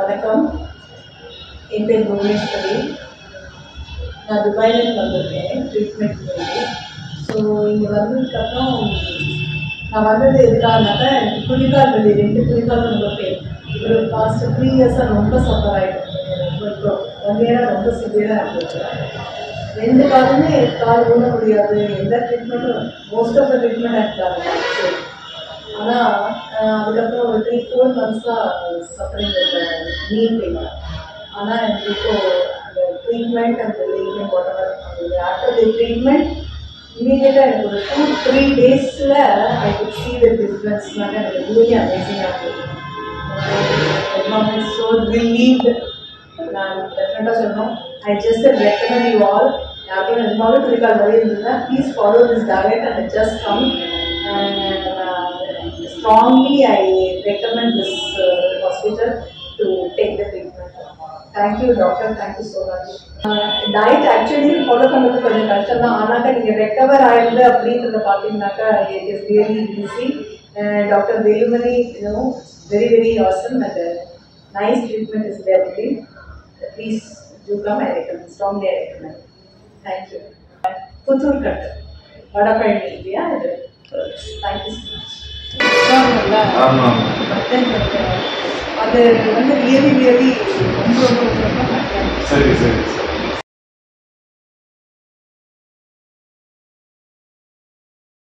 வணக்கம். என் பேர் புவனேஸ்வரி. நான் துபாயிலேருந்து வந்திருக்கேன் ட்ரீட்மெண்ட் பண்ணி. ஸோ இங்கே வந்ததுக்கப்புறம் நான் வந்தது எதுக்காகனாக்கா எனக்கு குளிக்கால் வலி 2 குளிக்கால் ரொம்ப பெயின். ஒரு பாஸ்ட் 3 இயர்ஸாக ரொம்ப சஃபர் ஆகிட்டு இப்போ 1 இயராக ரொம்ப சிவியராக இருந்துச்சு. 2 காலுமே கால் ஊன முடியாது. எந்த ட்ரீட்மெண்ட்டும் மோஸ்ட் ஆஃப் த ட்ரீட்மெண்ட் ஆகிட்டாங்க. ஆனால் அதுக்கப்புறம் ஒரு 3-4 மந்த்ஸாக சஃபரிங் நீ பெயின். ஆனால் எனக்கு இப்போது அந்த ட்ரீட்மெண்ட் அந்த treatment whatever after the treatment இமீடியட்டாக எனக்கு ஒரு 2-3 டேஸில் ஐ குட் சீ த டிஃப்ரென்ஸ்னால எனக்கு ரியலி அமேசிங்காக இருக்குது. So relieved. நான் டெஃபினட்டாக சொல்லணும், I just recommend you all. யாருக்கும் நிஜமாவே குளிக்கால் வலி இருந்ததுன்னா please follow this diet and just come. Strongly I recommend this hospital to take the treatment. Thank you doctor, thank you so much. Diet actually follow பண்றது கொஞ்சம் கஷ்டம் தான். ஆனாக்கா நீங்கள் ரெக்கவர் ஆயிடுது அப்படின்றத பார்த்தீங்கன்னாக்கா it is really easy. Dr. Velumani, very very awesome and nice treatment is there. Please do come. I recommend, strongly I recommend. Thank you. Puttur Kattu, Vadapalani, yeah. Thank you so much. அது வந்து really really ரொம்ப ரொம்ப ரொம்ப சரி சரி